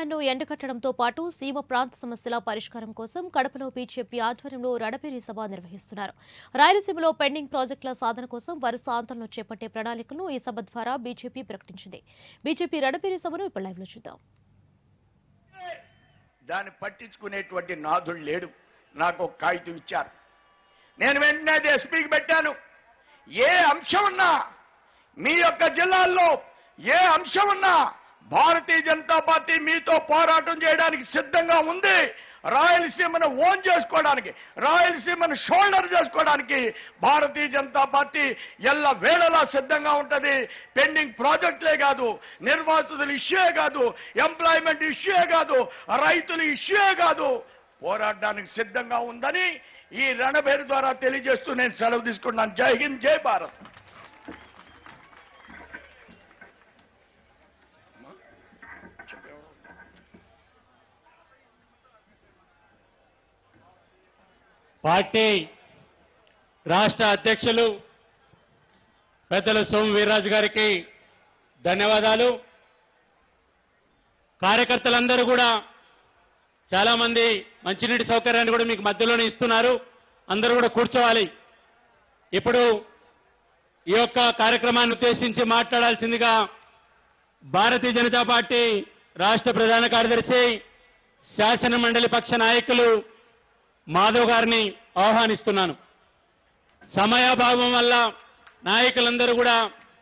నన్ను ఎండకట్టడంతో పాటు సీమ ప్రాంత సమస్యల పరిష్కారం కోసం కడపలో బీజేపీ ఆధ్వర్యంలో రణబేరీ సభ నిర్వహిస్తున్నారు. రాయలసీమలో పెండింగ్ ప్రాజెక్టుల సాధన కోసం వరుస ఆందోళనలు చేపట్టే ప్రణాళికలను ఈ సభ ద్వారా బీజేపీ ప్రకటించింది. బీజేపీ రణబేరీ సభను ఇప్పుడు లైవ్ లో చూద్దాం. దాన్ని పట్టించుకునేటువంటి నాథుడు లేడు. నాకు ఒక కాగితం ఇచ్చారు, నేను వెంటనే అది ఎస్పీకి పెట్టాను. ఏ అంశం ఉన్నా, మీ యొక్క జిల్లాల్లో ఏ అంశం ఉన్నా భారతీయ జనతా పార్టీ మీతో పోరాటం చేయడానికి సిద్ధంగా ఉంది. రాయలసీమను ఓన్ చేసుకోవడానికి, రాయలసీమను షోల్డర్ చేసుకోవడానికి భారతీయ జనతా పార్టీ ఎల్ల వేళలా సిద్ధంగా ఉంటది. పెండింగ్ ప్రాజెక్టులే కాదు, నిర్వాసితుల ఇష్యూయే కాదు, ఎంప్లాయ్మెంట్ ఇష్యూయే కాదు, రైతుల ఇష్యూయే కాదు, పోరాడడానికి సిద్ధంగా ఉందని ఈ రణబేరు ద్వారా తెలియజేస్తూ నేను సెలవు తీసుకున్నాను. జై హింద్, జై భారత్. పార్టీ రాష్ట్ర అధ్యక్షులు పెద్దలు సోము వీర్రాజు గారికి ధన్యవాదాలు. కార్యకర్తలందరూ కూడా చాలా మంది మంచినీటి సౌకర్యాన్ని కూడా మీకు మధ్యలోనే ఇస్తున్నారు. అందరూ కూడా కూర్చోవాలి. ఇప్పుడు ఈ యొక్క కార్యక్రమాన్ని ఉద్దేశించి మాట్లాడాల్సిందిగా భారతీయ జనతా పార్టీ రాష్ట్ర ప్రధాన కార్యదర్శి శాసన మండలి పక్ష నాయకులు మాధవ్ గారిని ఆహ్వానిస్తున్నాను. సమయాభావం వల్ల నాయకులందరూ కూడా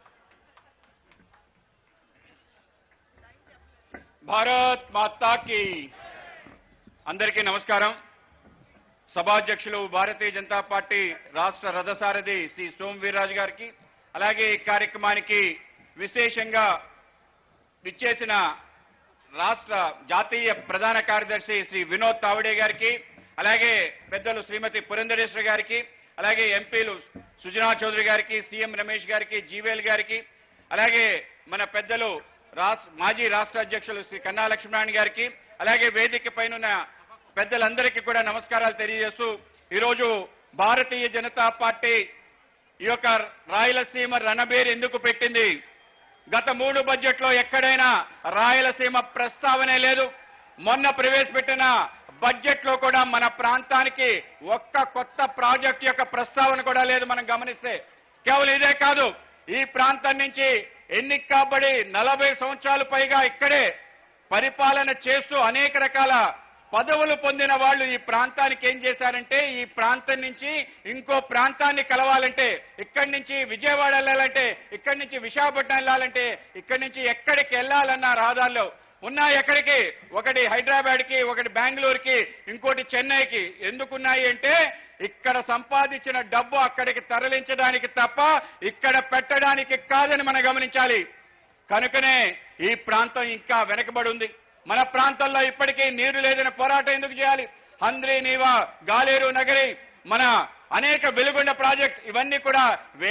భారత్ మాతాకి అందరికీ నమస్కారం. సభాధ్యక్షులు భారతీయ జనతా పార్టీ రాష్ట్ర రథసారథి శ్రీ సోము వీర్రాజు గారికి, అలాగే ఈ కార్యక్రమానికి విశేషంగా విచ్చేసిన రాష్ట్ర జాతీయ ప్రధాన కార్యదర్శి శ్రీ వినోద్ తావడే గారికి, అలాగే పెద్దలు శ్రీమతి పురంధరేశ్వరి గారికి, అలాగే ఎంపీలు సుజనా చౌదరి గారికి, సీఎం రమేష్ గారికి, జీవేల్ గారికి, అలాగే మన పెద్దలు మాజీ రాష్ట్ర అధ్యక్షులు శ్రీ కన్నా లక్ష్మీనారాయణ గారికి, అలాగే వేదిక పైన పెద్దలందరికీ కూడా నమస్కారాలు తెలియజేస్తూ, ఈరోజు భారతీయ జనతా పార్టీ ఈ యొక్క రాయలసీమ రణబేరు ఎందుకు పెట్టింది? గత 3 బడ్జెట్లో ఎక్కడైనా రాయలసీమ ప్రస్తావనే లేదు. మొన్న ప్రవేశపెట్టిన బడ్జెట్ లో కూడా మన ప్రాంతానికి ఒక్క కొత్త ప్రాజెక్ట్ యొక్క ప్రస్తావన కూడా లేదు. మనం గమనిస్తే కేవలం ఇదే కాదు, ఈ ప్రాంతం నుంచి ఎన్నిక కాబడి 40 సంవత్సరాలు పైగా ఇక్కడే పరిపాలన చేస్తూ అనేక రకాల పదవులు పొందిన వాళ్ళు ఈ ప్రాంతానికి ఏం చేశారంటే, ఈ ప్రాంతం నుంచి ఇంకో ప్రాంతాన్ని కలవాలంటే, ఇక్కడి నుంచి విజయవాడ వెళ్ళాలంటే, ఇక్కడి నుంచి విశాఖపట్నం వెళ్ళాలంటే, ఇక్కడి నుంచి ఎక్కడికి వెళ్ళాలన్న రహదారులు ఉన్నాయి. ఎక్కడికి? ఒకటి హైదరాబాద్కి, ఒకటి బెంగళూరుకి, ఇంకోటి చెన్నైకి. ఎందుకున్నాయి అంటే ఇక్కడ సంపాదించిన డబ్బు అక్కడికి తరలించడానికి తప్ప ఇక్కడ పెట్టడానికి కాదని మనం గమనించాలి. కనుకనే ఈ ప్రాంతం ఇంకా వెనకబడి ఉంది. మన ప్రాంతంలో ఇప్పటికీ నీరు లేదని పోరాటం ఎందుకు చేయాలి? హంద్రీ, నీవా, గాలేరు నగరి, మన అనేక వెలుగొండ ప్రాజెక్ట్, ఇవన్నీ కూడా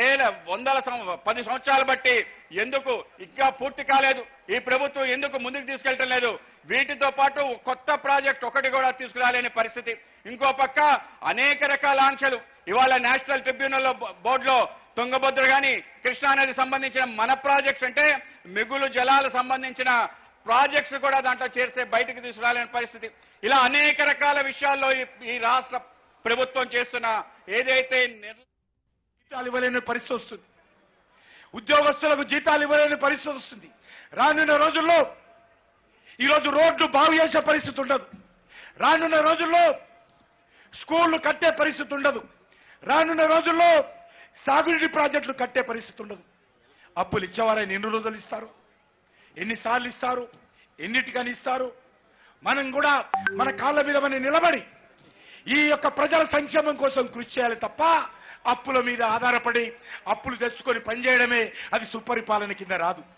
10 సంవత్సరాలు బట్టి ఎందుకు ఇంకా పూర్తి కాలేదు? ఈ ప్రభుత్వం ఎందుకు ముందుకు తీసుకెళ్లటం లేదు? వీటితో పాటు కొత్త ప్రాజెక్ట్ ఒకటి కూడా తీసుకురాలేని పరిస్థితి. ఇంకో పక్క అనేక రకాల ఆంక్షలు. ఇవాళ నేషనల్ ట్రిబ్యునల్ బోర్డులో తుంగభద్ర గాని, కృష్ణానది సంబంధించిన మన ప్రాజెక్ట్స్ అంటే మిగులు జలాలు సంబంధించిన ప్రాజెక్ట్స్ కూడా దాంట్లో చేర్చే బయటకు తీసుకురాలేని పరిస్థితి. ఇలా అనేక రకాల విషయాల్లో ఈ రాష్ట్ర ప్రభుత్వం చేస్తున్న ఏదైతే జీతాలు ఇవ్వలేని పరిస్థితి వస్తుంది, ఉద్యోగస్తులకు జీతాలు ఇవ్వలేని పరిస్థితి వస్తుంది. రానున్న రోజుల్లో ఈరోజు రోడ్లు బాగు చేసే పరిస్థితి ఉండదు. రానున్న రోజుల్లో స్కూళ్లు కట్టే పరిస్థితి ఉండదు. రానున్న రోజుల్లో సాగునీటి ప్రాజెక్టులు కట్టే పరిస్థితి ఉండదు. అప్పులు ఇచ్చేవారైనా ఎన్ని రోజులు ఇస్తారు? ఎన్నిసార్లు ఇస్తారు? ఎన్నిటికని ఇస్తారు? మనం కూడా మన కాళ్ళ మీద మనం నిలబడి ఈ యొక్క ప్రజల సంక్షేమం కోసం కృషి చేయాలి తప్ప అప్పుల మీద ఆధారపడి అప్పులు తెచ్చుకొని పనిచేయడమే అది సుపరిపాలన కింద రాదు.